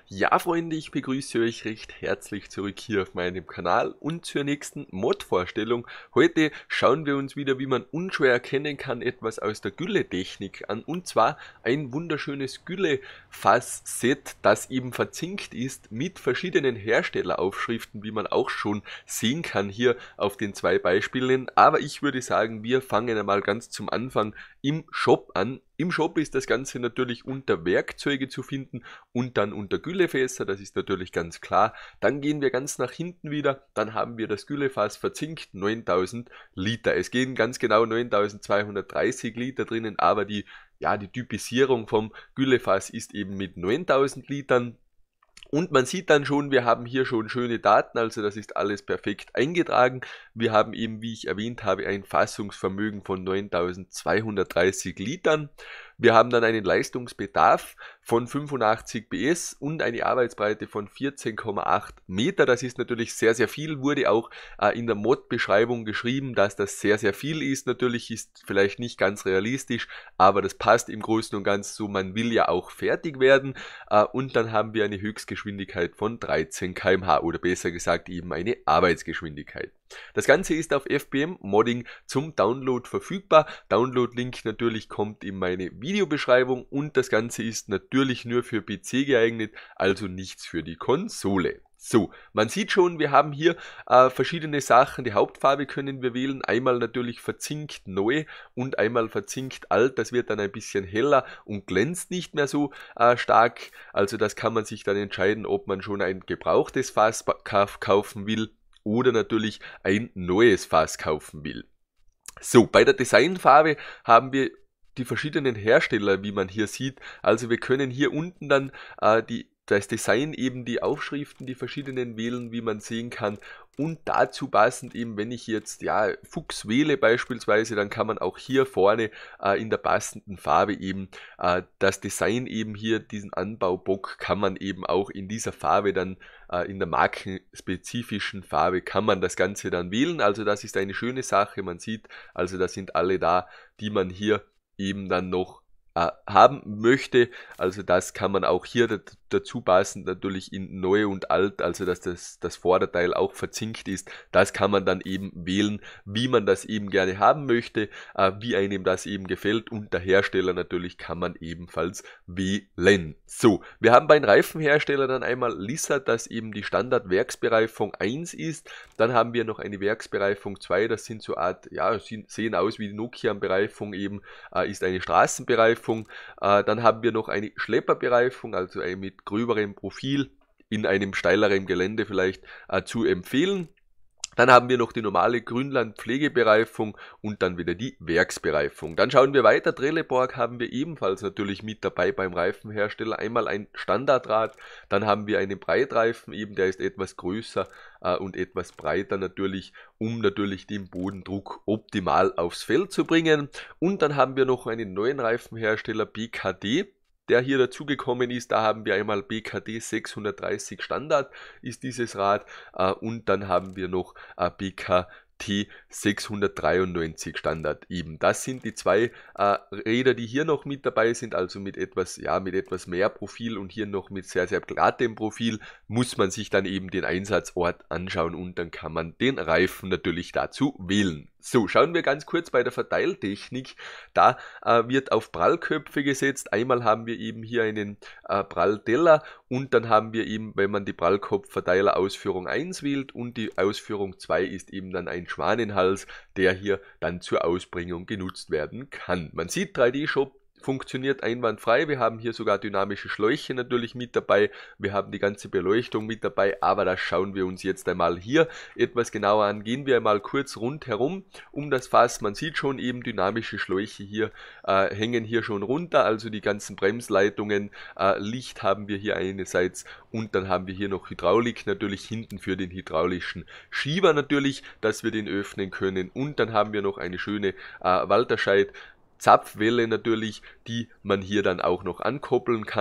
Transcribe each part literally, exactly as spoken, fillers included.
Ja, Freunde, ich begrüße euch recht herzlich zurück hier auf meinem Kanal und zur nächsten Mod-Vorstellung. Heute schauen wir uns wieder, wie man unschwer erkennen kann, etwas aus der Gülle-Technik an. Und zwar ein wunderschönes Gülle-Fass-Set, das eben verzinkt ist mit verschiedenen Herstelleraufschriften, wie man auch schon sehen kann hier auf den zwei Beispielen. Aber ich würde sagen, wir fangen einmal ganz zum Anfang im Shop an. Im Shop ist das Ganze natürlich unter Werkzeuge zu finden und dann unter Güllefässer, das ist natürlich ganz klar. Dann gehen wir ganz nach hinten wieder, dann haben wir das Güllefass verzinkt, neuntausend Liter. Es gehen ganz genau neuntausendzweihundertdreißig Liter drinnen, aber die, ja, die Typisierung vom Güllefass ist eben mit neuntausend Litern. Und man sieht dann schon, wir haben hier schon schöne Daten, also das ist alles perfekt eingetragen. Wir haben eben, wie ich erwähnt habe, ein Fassungsvermögen von neuntausendzweihundertdreißig Litern. Wir haben dann einen Leistungsbedarf von fünfundachtzig P S und eine Arbeitsbreite von vierzehn Komma acht Meter. Das ist natürlich sehr, sehr viel, wurde auch äh, in der Mod-Beschreibung geschrieben, dass das sehr, sehr viel ist. Natürlich ist vielleicht nicht ganz realistisch, aber das passt im Großen und Ganzen so. Man will ja auch fertig werden äh, und dann haben wir eine Höchstgeschwindigkeit von dreizehn Kilometer pro Stunde oder besser gesagt eben eine Arbeitsgeschwindigkeit. Das Ganze ist auf F B M Modding zum Download verfügbar. Download-Link natürlich kommt in meine Videobeschreibung und das Ganze ist natürlich nur für P C geeignet, also nichts für die Konsole. So, man sieht schon, wir haben hier äh, verschiedene Sachen. Die Hauptfarbe können wir wählen. Einmal natürlich verzinkt neu und einmal verzinkt alt. Das wird dann ein bisschen heller und glänzt nicht mehr so äh, stark. Also das kann man sich dann entscheiden, ob man schon ein gebrauchtes Fass kaufen will oder natürlich ein neues Fass kaufen will. So, bei der Designfarbe haben wir die verschiedenen Hersteller, wie man hier sieht. Also wir können hier unten dann äh, die, das Design, eben die Aufschriften, die verschiedenen wählen, wie man sehen kann. Und dazu passend eben, wenn ich jetzt ja Fuchs wähle beispielsweise, dann kann man auch hier vorne äh, in der passenden Farbe eben äh, das Design eben hier, diesen Anbaubock kann man eben auch in dieser Farbe dann, äh, in der markenspezifischen Farbe kann man das Ganze dann wählen. Also das ist eine schöne Sache, man sieht, also da sind alle da, die man hier eben dann noch äh, haben möchte. Also das kann man auch hier dazu passend natürlich in neu und alt, also dass das, das Vorderteil auch verzinkt ist. Das kann man dann eben wählen, wie man das eben gerne haben möchte, äh, wie einem das eben gefällt, und der Hersteller natürlich kann man ebenfalls wählen. So, wir haben bei den Reifenhersteller dann einmal Lissat, das eben die Standard-Werksbereifung eins ist. Dann haben wir noch eine Werksbereifung zwei, das sind so Art, ja, sehen aus wie die Nokian-Bereifung eben, äh, ist eine Straßenbereifung. Äh, dann haben wir noch eine Schlepperbereifung, also eine mit gröberem Profil in einem steileren Gelände vielleicht äh, zu empfehlen. Dann haben wir noch die normale Grünland-Pflegebereifung und dann wieder die Werksbereifung. Dann schauen wir weiter. Trelleborg haben wir ebenfalls natürlich mit dabei beim Reifenhersteller. Einmal ein Standardrad, dann haben wir einen Breitreifen, eben der ist etwas größer äh, und etwas breiter natürlich, um natürlich den Bodendruck optimal aufs Feld zu bringen. Und dann haben wir noch einen neuen Reifenhersteller, B K D. Der hier dazugekommen ist. Da haben wir einmal B K D sechshundertdreißig Standard ist dieses Rad äh, und dann haben wir noch äh, B K T sechshundertdreiundneunzig Standard eben. Das sind die zwei äh, Räder, die hier noch mit dabei sind, also mit etwas, ja, mit etwas mehr Profil und hier noch mit sehr, sehr glattem Profil. Muss man sich dann eben den Einsatzort anschauen und dann kann man den Reifen natürlich dazu wählen. So, schauen wir ganz kurz bei der Verteiltechnik. Da äh, wird auf Prallköpfe gesetzt. Einmal haben wir eben hier einen äh, Prallteller und dann haben wir eben, wenn man die Prallkopfverteiler Ausführung eins wählt und die Ausführung zwei ist eben dann ein Schwanenhals, der hier dann zur Ausbringung genutzt werden kann. Man sieht, drei D-Shop funktioniert einwandfrei. Wir haben hier sogar dynamische Schläuche natürlich mit dabei. Wir haben die ganze Beleuchtung mit dabei, aber das schauen wir uns jetzt einmal hier etwas genauer an. Gehen wir einmal kurz rundherum um das Fass. Man sieht schon eben dynamische Schläuche hier äh, hängen hier schon runter, also die ganzen Bremsleitungen. Äh, Licht haben wir hier einerseits und dann haben wir hier noch Hydraulik natürlich hinten für den hydraulischen Schieber natürlich, dass wir den öffnen können, und dann haben wir noch eine schöne äh, Walterscheid Zapfwelle natürlich, die man hier dann auch noch ankoppeln kann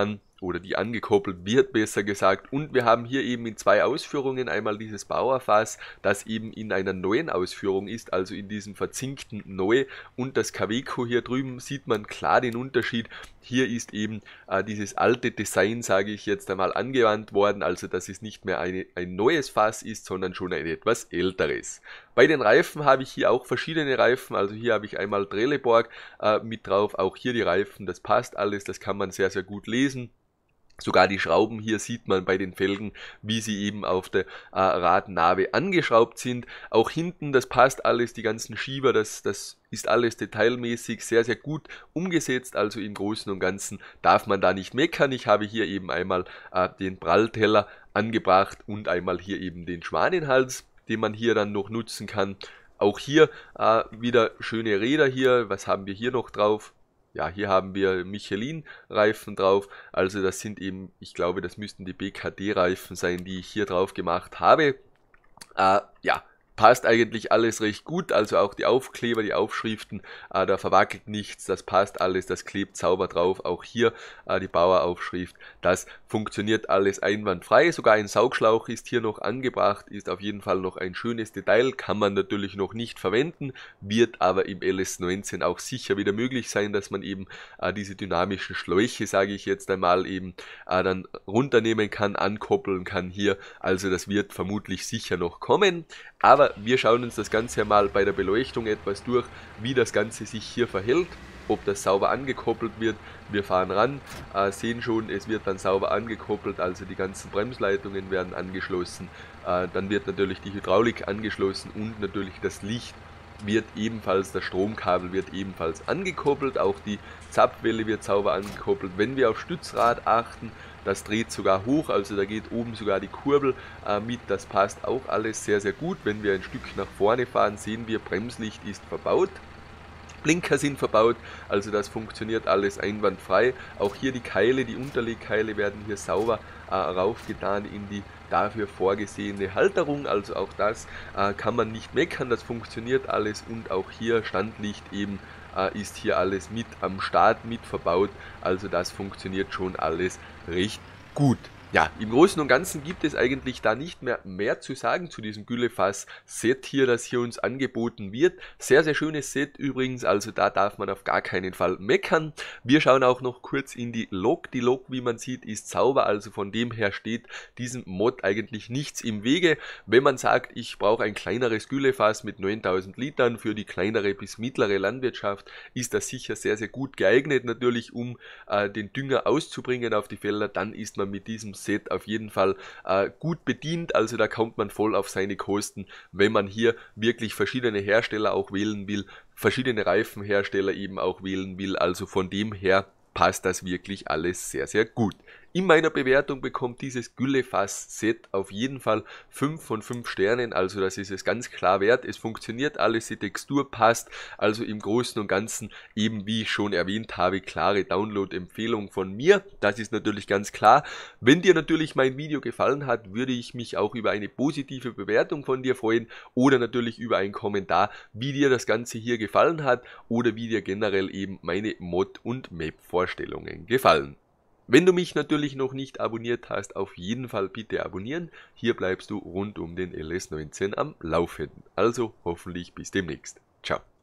oder die angekoppelt wird, besser gesagt. Und wir haben hier eben in zwei Ausführungen einmal dieses Bauerfass, das eben in einer neuen Ausführung ist, also in diesem verzinkten Neu, und das Kaweco hier drüben sieht man klar den Unterschied. Hier ist eben äh, dieses alte Design, sage ich jetzt einmal, angewandt worden, also dass es nicht mehr eine, ein neues Fass ist, sondern schon ein etwas älteres. Bei den Reifen habe ich hier auch verschiedene Reifen, also hier habe ich einmal Trelleborg äh, mit drauf, auch hier die Reifen, das passt alles, das kann man sehr, sehr gut lesen. Sogar die Schrauben hier sieht man bei den Felgen, wie sie eben auf der äh, Radnabe angeschraubt sind. Auch hinten, das passt alles, die ganzen Schieber, das, das ist alles detailmäßig sehr, sehr gut umgesetzt. Also im Großen und Ganzen darf man da nicht meckern. Ich habe hier eben einmal äh, den Prallteller angebracht und einmal hier eben den Schwanenhals, den man hier dann noch nutzen kann. Auch hier äh, wieder schöne Räder hier. Was haben wir hier noch drauf? Ja, hier haben wir Michelin-Reifen drauf, also das sind eben, ich glaube, das müssten die B K D-Reifen sein, die ich hier drauf gemacht habe. Äh, ja, passt eigentlich alles recht gut, also auch die Aufkleber, die Aufschriften, äh, da verwackelt nichts, das passt alles, das klebt sauber drauf. Auch hier äh, die Baueraufschrift, das funktioniert alles einwandfrei. Sogar ein Saugschlauch ist hier noch angebracht, ist auf jeden Fall noch ein schönes Detail, kann man natürlich noch nicht verwenden, wird aber im L S neunzehn auch sicher wieder möglich sein, dass man eben äh, diese dynamischen Schläuche, sage ich jetzt einmal, eben äh, dann runternehmen kann, ankoppeln kann hier, also das wird vermutlich sicher noch kommen. Aber wir schauen uns das Ganze mal bei der Beleuchtung etwas durch, wie das Ganze sich hier verhält, ob das sauber angekoppelt wird. Wir fahren ran, äh, sehen schon, es wird dann sauber angekoppelt, also die ganzen Bremsleitungen werden angeschlossen, äh, dann wird natürlich die Hydraulik angeschlossen und natürlich das Licht wird ebenfalls, das Stromkabel wird ebenfalls angekoppelt, auch die Zapfwelle wird sauber angekoppelt. Wenn wir auf Stützrad achten, das dreht sogar hoch, also da geht oben sogar die Kurbel äh, mit, das passt auch alles sehr, sehr gut. Wenn wir ein Stück nach vorne fahren, sehen wir, Bremslicht ist verbaut. Blinker sind verbaut, also das funktioniert alles einwandfrei. Auch hier die Keile, die Unterlegkeile werden hier sauber äh, raufgetan in die dafür vorgesehene Halterung, also auch das äh, kann man nicht meckern, das funktioniert alles. Und auch hier Standlicht eben äh, ist hier alles mit am Start mit verbaut, also das funktioniert schon alles recht gut. Ja, im Großen und Ganzen gibt es eigentlich da nicht mehr mehr zu sagen zu diesem Güllefass-Set hier, das hier uns angeboten wird. Sehr, sehr schönes Set übrigens, also da darf man auf gar keinen Fall meckern. Wir schauen auch noch kurz in die Lok. Die Lok, wie man sieht, ist sauber, also von dem her steht diesem Mod eigentlich nichts im Wege. Wenn man sagt, ich brauche ein kleineres Güllefass mit neuntausend Litern für die kleinere bis mittlere Landwirtschaft, ist das sicher sehr, sehr gut geeignet, natürlich um äh, den Dünger auszubringen auf die Felder. Dann ist man mit diesem Set auf jeden Fall äh, gut bedient, also da kommt man voll auf seine Kosten, wenn man hier wirklich verschiedene Hersteller auch wählen will, verschiedene Reifenhersteller eben auch wählen will, also von dem her passt das wirklich alles sehr, sehr gut. In meiner Bewertung bekommt dieses Güllefass-Set auf jeden Fall fünf von fünf Sternen, also das ist es ganz klar wert. Es funktioniert alles, die Textur passt, also im Großen und Ganzen eben, wie ich schon erwähnt habe, klare Download-Empfehlung von mir. Das ist natürlich ganz klar. Wenn dir natürlich mein Video gefallen hat, würde ich mich auch über eine positive Bewertung von dir freuen oder natürlich über einen Kommentar, wie dir das Ganze hier gefallen hat oder wie dir generell eben meine Mod- und Map-Vorstellungen gefallen. Wenn du mich natürlich noch nicht abonniert hast, auf jeden Fall bitte abonnieren. Hier bleibst du rund um den L S neunzehn am Laufenden. Also hoffentlich bis demnächst. Ciao.